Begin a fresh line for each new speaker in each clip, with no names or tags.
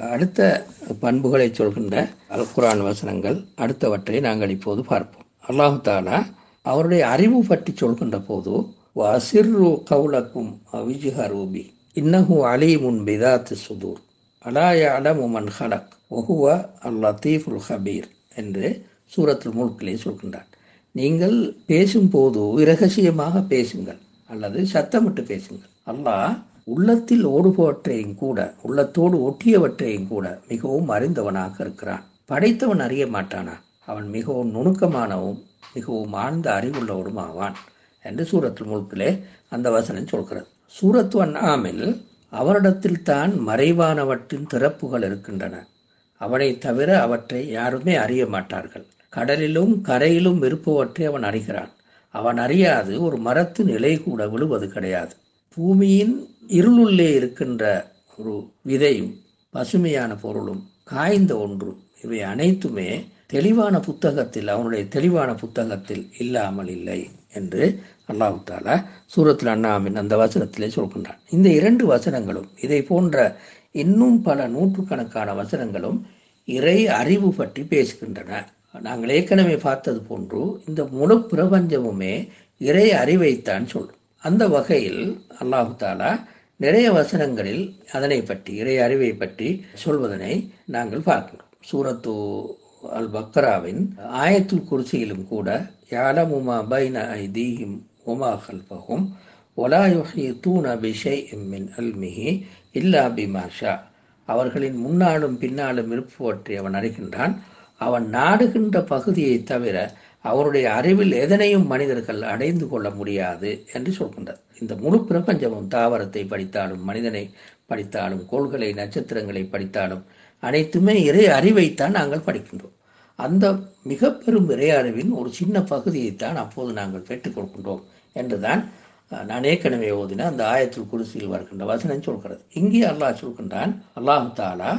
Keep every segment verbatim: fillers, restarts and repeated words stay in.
அடுத்த பண்புகளை சொல்கின்ற அல் குர்ஆன் வசனங்கள் அடுத்தவற்றை நாங்கள் இப்போது பார்ப்போம். அல்லாஹு தஆலா அவருடைய அறிவு பற்றி சொல்கின்ற போது வசிர்ரு கௌலக்கும் அவிஜ்ஹரு பி இன்னஹு அலீமுன் பிதாத்தி சுதூர் அலா யஅலமு மன் ஹலக் வஹுவ அல் லத்தீஃபுல் ஹபீர் என்று சூரத்துல் முல்கிலே சொல்கின்றார். நீங்கள் பேசும்போது இரகசியமாக பேசுங்கள் அல்லது சத்தமிட்டு பேசுங்கள். அல்லாஹ் உள்ளத்தில் ஓடுபவற்றையும் கூட உள்ளத்தோடு ஒட்டியவற்றையும் கூட மிகவும் அறிந்தவனாக இருக்கிறான். படைத்தவன் அறிய மாட்டானா? அவன் மிகவும் நுணுக்கமானவும் மிகவும் ஆழ்ந்த அறிவுள்ளவரும் ஆவான் என்று சூரத்துல் முல்கிலே அந்த வசனம் சொல்கிறது. சூரத்து அன்ஆமில் அவரிடத்தில் தான் மறைவானவற்றின் திறப்புகள் இருக்கின்றன, அவனை தவிர அவற்றை யாருமே அறிய மாட்டார்கள். கடலிலும் கரையிலும் இருப்பவற்றை அவன் அறிகிறான். அவன் அறியாது ஒரு மரத்தின் இலை கூட விழுவது கிடையாது. பூமியின் இருளுள்ளே இருக்கின்ற ஒரு விதையும் பசுமையான பொருளும் காய்ந்த ஒன்றும் இவை அனைத்துமே தெளிவான புத்தகத்தில் அவனுடைய தெளிவான புத்தகத்தில் இல்லாமல் இல்லை என்று அல்லாஹ் தஆலா சூரத்துல் அன்ஆமின் அந்த வசனத்திலே சொல்கின்றான். இந்த இரண்டு வசனங்களும் இதை போன்ற இன்னும் பல நூற்றுக்கணக்கான வசனங்களும் இறை அறிவு பற்றி பேசுகின்றன. நாங்கள் ஏற்கனவே பார்த்தது போன்று இந்த முழு பிரபஞ்சமுமே இறை அறிவைத்தான் சொல்லும். அந்த வகையில் அல்லாஹு தஆலா நிறைய வசனங்களில் அதனை பற்றி இறை அறிவை பற்றி சொல்வதனை நாங்கள் பார்க்கிறோம். சூரத்து அல் பக்ராவின் ஆயத்துல் குர்சியிலும் கூட யஅலமு மா பைன ஐதீஹிம் வமா கல்ஃபஹும் வலா யுஹீதூன பிஷைஇம் மின் இல்மிஹி இல்லா பிமா ஷா, அவர்களின் முன்னாலும் பின்னாலும் இருப்பவற்றை அவன் அறிகின்றான். அவன் நாடுகின்ற பகுதியை தவிர அவருடைய அறிவில் எதனையும் மனிதர்கள் அடைந்து கொள்ள முடியாது என்று சொல்கின்றது. இந்த முழு பிரபஞ்சமும் தாவரத்தை படித்தாலும் மனிதனை படித்தாலும் கோள்களை நட்சத்திரங்களை படித்தாலும் அனைத்துமே இறை அறிவைத்தான் நாங்கள் படிக்கின்றோம். அந்த மிக பெரும் இறை அறிவின் ஒரு சின்ன பகுதியைத்தான் அப்போது நாங்கள் பெற்றுக் கொடுக்கின்றோம் என்றுதான் நான் ஏற்கனவே ஓதின அந்த ஆயத்துல் குர்சியில் வருகின்ற வசனம் சொல்கிறது. இங்கே அல்லாஹ் சொல்கின்றான், அல்லாஹு தஆலா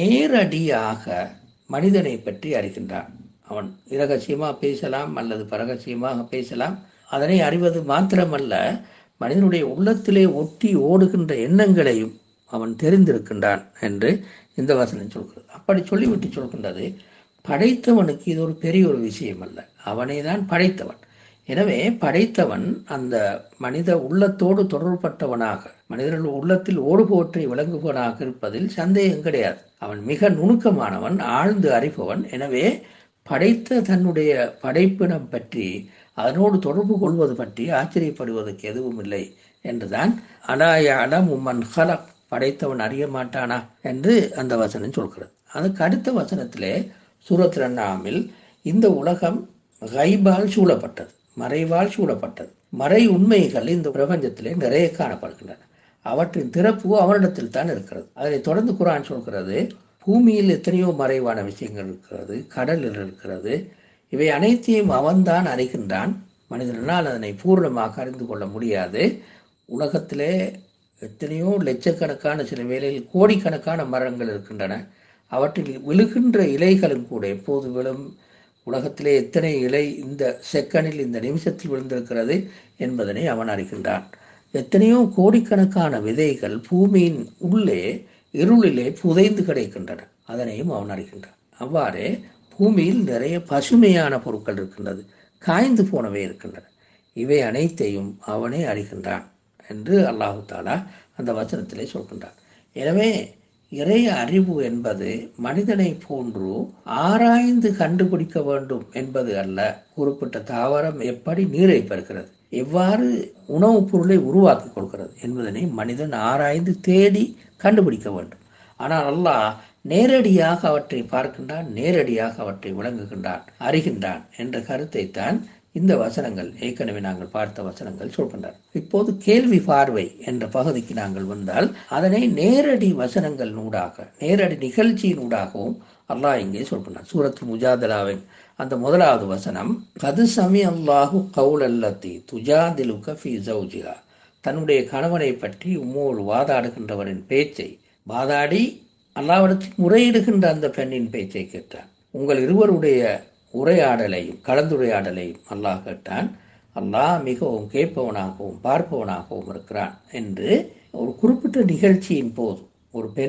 நேரடியாக மனிதனை பற்றி அறிகின்றான். அவன் இரகசியமாக பேசலாம் அல்லது பரகசியமாக பேசலாம். அதனை அறிவது மாத்திரமல்ல, மனிதனுடைய உள்ளத்திலே ஒட்டி ஓடுகின்ற எண்ணங்களையும் அவன் தெரிந்திருக்கின்றான் என்று இந்த வசனம் சொல்கிறது. அப்படி சொல்லிவிட்டு சொல்கின்றது, படைத்தவனுக்கு இது ஒரு பெரிய ஒரு விஷயம் அல்ல, அவனை தான் படைத்தவன். எனவே படைத்தவன் அந்த மனித உள்ளத்தோடு தொடர்பட்டவனாக மனிதர்கள் உள்ளத்தில் ஓடுபவற்றை விளங்குபவனாக இருப்பதில் சந்தேகம் கிடையாது. அவன் மிக நுணுக்கமானவன், ஆழ்ந்து அறிபவன். எனவே படைத்த தன்னுடைய படைப்பினம் பற்றி அதனோடு தொடர்பு கொள்வது பற்றி ஆச்சரியப்படுவதற்கு எதுவும் இல்லை என்றுதான் அலா யஅலமு மன் ஹலக், படைத்தவன் அறிய மாட்டானா என்று அந்த வசனம் சொல்கிறது. அதுக்கு அடுத்த வசனத்திலே சூரத்துல் அன்ஆமில் இந்த உலகம் கைபால் சூழப்பட்டது, மறைவால் சூழப்பட்டது. மறை உண்மைகள் இந்த பிரபஞ்சத்திலே நிறைய காணப்படுகின்றன. அவற்றின் திறப்பு அவனிடத்தில் தான் இருக்கிறது. அதனை தொடர்ந்து குர்ஆன் சொல்கிறது, பூமியில் எத்தனையோ மறைவான விஷயங்கள் இருக்கிறது, கடலில் இருக்கிறது. இவை அனைத்தையும் அவன்தான் அறிகின்றான். மனிதனால் அதனை பூர்ணமாக அறிந்து கொள்ள முடியாது. உலகத்திலே எத்தனையோ லட்சக்கணக்கான, சில வேளையில் கோடிக்கணக்கான மரங்கள் இருக்கின்றன. அவற்றில் விழுகின்ற இலைகளும் கூட எப்போது விழும், உலகத்திலே எத்தனை இலை இந்த செகண்டில் இந்த நிமிஷத்தில் விழுந்திருக்கிறது என்பதனை அவன் அறிகின்றான். எத்தனையோ கோடிக்கணக்கான விதைகள் பூமியின் உள்ளே இருளிலே புதைந்து கிடைக்கின்றன, அதனையும் அவன் அறிகின்றான். அவ்வாறே பூமியில் நிறைய பசுமையான பொருட்கள் இருக்கின்றது, காய்ந்து போனவை இருக்கின்றன. இவை அனைத்தையும் அவனே அறிகின்றான் என்று அல்லாஹு தஆலா அந்த வசனத்திலே சொல்கின்றான். எனவே இறை அறிவு என்பது மனிதனை போன்று ஆராய்ந்து கண்டுபிடிக்க வேண்டும் என்பது அல்ல. குறிப்பிட்ட தாவரம் எப்படி நீரை பெறுகிறது, எவ்வாறு உணவுப் பொருளை உருவாக்கி கொள்கிறது என்பதனை மனிதன் ஆராய்ந்து தேடி கண்டுபிடிக்க வேண்டும். ஆனால் அல்லாஹ் நேரடியாக அவற்றை பார்க்கின்றான், நேரடியாக அவற்றை விளங்குகின்றான், அறிகின்றான் என்ற கருத்தை தான் இந்த வசனங்கள், ஏற்கனவே நாங்கள் பார்த்த வசனங்கள் சொல்கின்றன. இப்போது கேள்வி பார்வை என்ற பகுதிக்கு நாங்கள் வந்தால் அதனை நேரடி வசனங்கள் நூடாக, நேரடி நிகழ்ச்சியின் ஊடாகவும் அல்லாஹ் இங்கே சொல்கின்றான். சூரத்துல் முஜாதலாவின் அந்த முதலாவது வசனம், கது சமி அல்லாஹு கவுலல்லத்தி துஜாதிலுக ஃபீ ஜௌஜிஹா, தன்னுடைய கணவனை பற்றி உம்மோடு வாதாடுகின்றவரின் பேச்சை, வாதாடி அல்லாஹ்விடத்தில் முறையிடுகின்ற அந்த பெண்ணின் பேச்சை கேட்டான். உங்கள் இருவருடைய உரையாடலையும் கலந்துரையாடலையும் அல்லாஹ் கேட்டான். அல்லாஹ் மிகவும் கேட்பவனாகவும் பார்ப்பவனாகவும் இருக்கிறான் என்று ஒரு குறிப்பிட்ட நிகழ்ச்சியின் போது ஒரு பெண்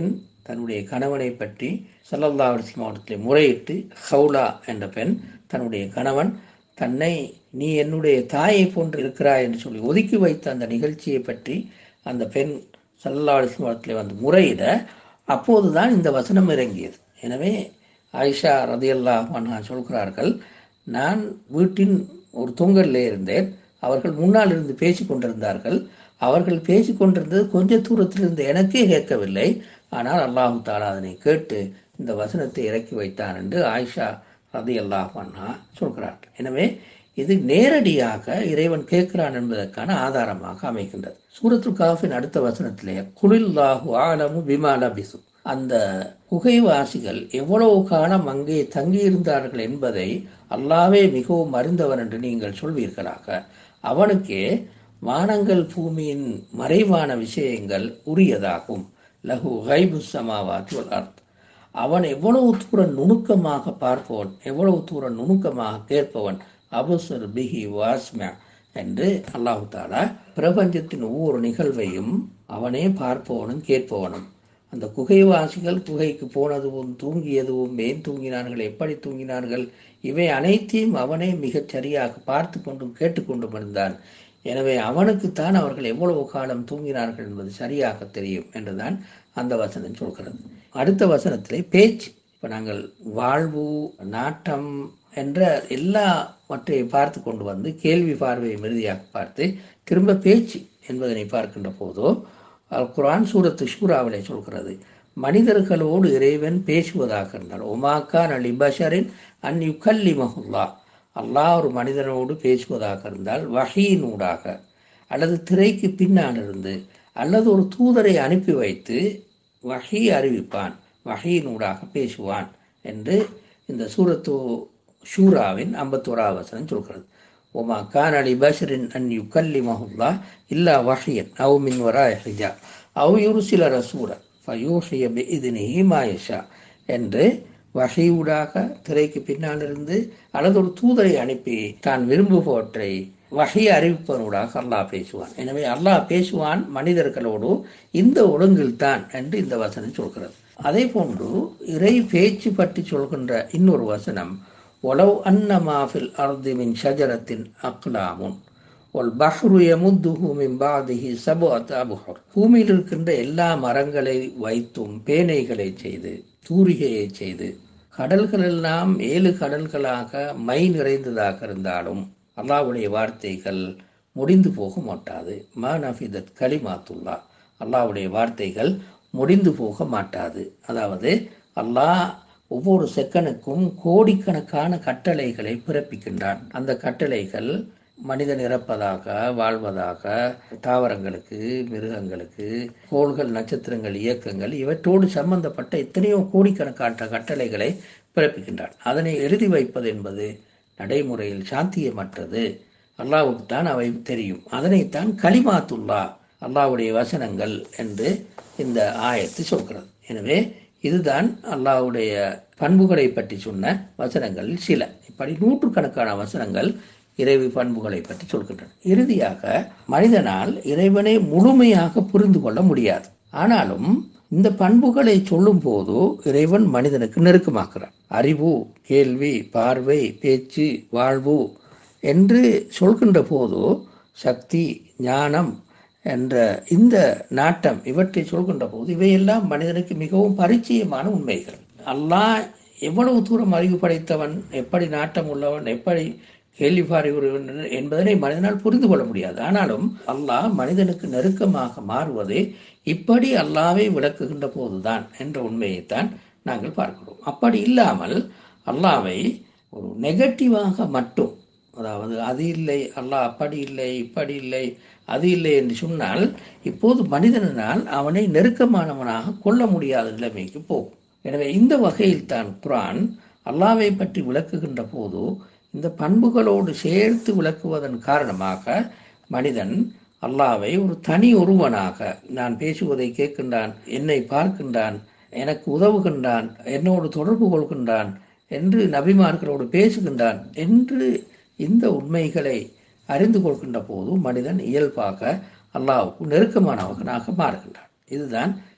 தன்னுடைய கணவனை பற்றி ஸல்லல்லாஹு அலைஹி வஸல்லம் அவர்களிடத்தில் முறையிட்டு, ஹவுலா என்ற பெண் தன்னுடைய கணவன் தன்னை நீ என்னுடைய தாயை போன்று இருக்கிறாய் என்று சொல்லி ஒதுக்கி வைத்த அந்த நிகழ்ச்சியை பற்றி அந்த பெண் ஸல்லல்லாஹு அலைஹி வஸல்லம் அவர்களிடத்தில் வந்து முறையிட, அப்போதுதான் இந்த வசனம் இறங்கியது. எனவே ஆயிஷா ரலியல்லாஹு அன்ஹா சொல்கிறார்கள், நான் வீட்டின் ஒரு தொங்கலில் இருந்தேன். அவர்கள் முன்னால் இருந்து பேசி கொண்டிருந்தார்கள். அவர்கள் பேசி கொண்டிருந்தது கொஞ்ச தூரத்தில் இருந்து எனக்கே கேட்கவில்லை. ஆனால் அல்லாஹு தஆலா அதனை கேட்டு இந்த வசனத்தை இறக்கி வைத்தான் என்று ஆயிஷா ரலியல்லாஹு அன்ஹா சொல்கிறார்கள். எனவே இது நேரடியாக இறைவன் கேட்கிறான் என்பதற்கான ஆதாரமாக அமைகின்றது. சூரத்துல் கஹ்ஃபின் அடுத்த வசனத்திலே குலில்லாஹு ஆலமு பிமா லபிசு, அந்த குகைவாசிகள் எவ்வளவு காலம் அங்கே தங்கியிருந்தார்கள் என்பதை அல்லாஹ்வே மிகவும் அறிந்தவன் என்று நீங்கள் சொல்வீர்களாக. அவனுக்கே வானங்கள் பூமியின் மறைவான விஷயங்கள் உரியதாகும். லஹு கைபு ஸமாவாத்தி வல் அர்த், அவன் எவ்வளவு தூரம் நுணுக்கமாக பார்ப்பவன், எவ்வளவு தூரம் நுணுக்கமாக கேட்பவன். அபுசர் பிஹி வாஸ்மியா என்று அல்லாஹு தஆலா பிரபஞ்சத்தின் ஒவ்வொரு நிகழ்வையும் அவனே பார்ப்பவனும் கேட்பவனும். அந்த குகைவாசிகள் குகைக்கு போனதும் தூங்கியதும், ஏன் தூங்கினார்கள், எப்படி தூங்கினார்கள், இவை அனைத்தையும் அவனே மிகச் சரியாக பார்த்து கொண்டும் கேட்டுக்கொண்டும் இருந்தான். எனவே அவனுக்குத்தான் அவர்கள் எவ்வளவு காலம் தூங்கினார்கள் என்பது சரியாக தெரியும் என்றுதான் அந்த வசனம் சொல்கிறது. அடுத்த வசனத்திலே பேச்சு, இப்போ நாங்கள் வாழ்வு, நாட்டம் என்ற எல்லாவற்றை பார்த்து கொண்டு வந்து கேள்வி பார்வையை இறுதியாக பார்த்து திரும்ப பேச்சு என்பதனை பார்க்கின்ற போதோ அல் குர்ஆன் சூரத்து ஷூராவிலே சொல்கிறது, மனிதர்களோடு இறைவன் பேசுவதாக இருந்தால் ஒமாக்கான் அலி பஷரின் அன் யுகல்லிமஹுல்லாஹ், அல்லாஹ் ஒரு மனிதனோடு பேசுவதாக இருந்தால் வஹீனூடாக அல்லது திரைக்கு பின்னால் இருந்து அல்லது ஒரு தூதரை அனுப்பி வைத்து வஹீ அறிவிப்பான், வஹீனூடாக பேசுவான் என்று இந்த சூரத்து ஷூராவின் ஐம்பத்தோராவது வசனம் சொல்கிறது. ஒமா கான் அலி பஷரின் அன் யுகல்லிமஹுல்லாஹ் இல்லா வஹியன் அவ் மின் வராஇ ஹிஜாப் அவ் யுர்சில ரசூலன் ஃபயூஹிய பிஇذனிஹி மா யஷா என்று வஹீயூடாக திரைக்கு பின்னால் இருந்து அல்லது ஒரு தூதரை அனுப்பி தான் விரும்புபவற்றை வஹீ அறிவிப்பவனூடாக அல்லாஹ் பேசுவான். எனவே அல்லாஹ் பேசுவான் மனிதர்களோடு இந்த ஒழுங்கில் தான் என்று இந்த வசனம் சொல்கிறது. அதே போன்று இறை பேச்சு பற்றி சொல்கின்ற இன்னொரு வசனம், ஒலவ் அன்னமா ஃபில் அர்தி மின் ஷஜரத்தின் அக்லாமுன் ஒல் பஹ்ரு யமுத்துஹு மின் பாதிஹி சபஅத் அப்ஹுர், பூமியில் இருக்கின்ற எல்லா மரங்களை வைத்தும் பேனைகளை செய்து தூரிகையை செய்து கடல்கள் எல்லாம் ஏழு கடல்களாக மை நிறைந்ததாக இருந்தாலும் அல்லாஹ்வுடைய வார்த்தைகள் முடிந்து போக மாட்டாது. மா நஃபிதத் கலிமாத்துல்லா, அல்லாஹ்வுடைய வார்த்தைகள் முடிந்து போக மாட்டாது. அதாவது அல்லாஹ் ஒவ்வொரு செகனுக்கும் கோடிக்கணக்கான கட்டளைகளை பிறப்பிக்கின்றான். அந்த கட்டளைகள் மனிதன் இறப்பதாக, வாழ்வதாக, தாவரங்களுக்கு, மிருகங்களுக்கு, கோள்கள், நட்சத்திரங்கள், இயக்கங்கள், இவற்றோடு சம்பந்தப்பட்ட எத்தனையோ கோடிக்கணக்கான கட்டளைகளை பிறப்பிக்கின்றான். அதனை எழுதி வைப்பது என்பது நடைமுறையில் சாத்தியமற்றது. அல்லாஹ்வுக்கு தான் அவை தெரியும். அதனைத்தான் கலிமாத்துல்லா, அல்லாஹ்வுடைய வசனங்கள் என்று இந்த ஆயத்து சொல்கிறது. எனவே இதுதான் அல்லாஹ்வுடைய பண்புகளை பற்றி சொன்ன வசனங்களில் சில. இப்படி நூற்றுக்கணக்கான வசனங்கள் இறைவி பண்புகளை பற்றி சொல்கின்றன. இறுதியாக மனிதனால் இறைவனை முழுமையாக புரிந்து கொள்ள முடியாது. ஆனாலும் இந்த பண்புகளை சொல்லும் போது இறைவன் மனிதனுக்கு நெருக்கமாக்குறான். அறிவு, கேள்வி, பார்வை, பேச்சு, வாழ்வு என்று சொல்கின்ற போது சக்தி, ஞானம் என்ற இந்த நாட்டம் இவற்றை சொல்கின்ற போது இவையெல்லாம் மனிதனுக்கு மிகவும் பரிச்சயமான உண்மைகள். அல்லாஹ் எவ்வளவு தூரம் அறிவு படைத்தவன், எப்படி நாட்டம் உள்ளவன், எப்படி கேள்வி பாருவன் என்பதனை மனிதனால் புரிந்து கொள்ள முடியாது. ஆனாலும் அல்லாஹ் மனிதனுக்கு நெருக்கமாக மாறுவது இப்படி அல்லாஹ்வை விளக்குகின்ற போதுதான் என்ற உண்மையைத்தான் நாங்கள் பார்க்கிறோம். அப்படி இல்லாமல் அல்லாஹ்வை ஒரு நெகட்டிவாக மட்டும், அதாவது அது இல்லை, அல்லாஹ் அப்படி இல்லை, இப்படி இல்லை, அது இல்லை என்று சொன்னால் இப்போது மனிதனால் அவனை நெருக்கமானவனாக கொள்ள முடியாத நிலைமைக்கு போகும். எனவே இந்த வகையில் தான் குர்ஆன் அல்லாஹ்வை பற்றி விளக்குகின்ற போது இந்த பண்புகளோடு சேர்த்து விளக்குவதன் காரணமாக மனிதன் அல்லாஹ்வை ஒரு தனி ஒருவனாக, நான் பேசுவதை கேட்கின்றான், என்னை பார்க்கின்றான், எனக்கு உதவுகின்றான், என்னோடு தொடர்பு கொள்கின்றான் என்று நபிமார்களோடு பேசுகின்றான் என்று இந்த உண்மைகளை அறிந்து கொள்கின்ற போது மனிதன் இயல்பாக அல்லாஹ்வுக்கு நெருக்கமானவனாக மாறுகின்றான். இதுதான்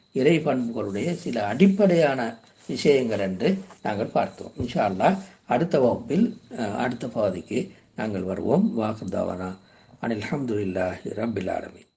இறை பண்புகளுடைய சில அடிப்படையான விஷயங்கள் என்று நாங்கள் பார்த்தோம். இன்ஷா அல்லாஹ் அடுத்த வகுப்பில் அடுத்த பகுதிக்கு நாங்கள் வருவோம். வாக்குதாவானா அனில் அல்ஹம்துலில்லாஹி ரப்பில் ஆலமீன்.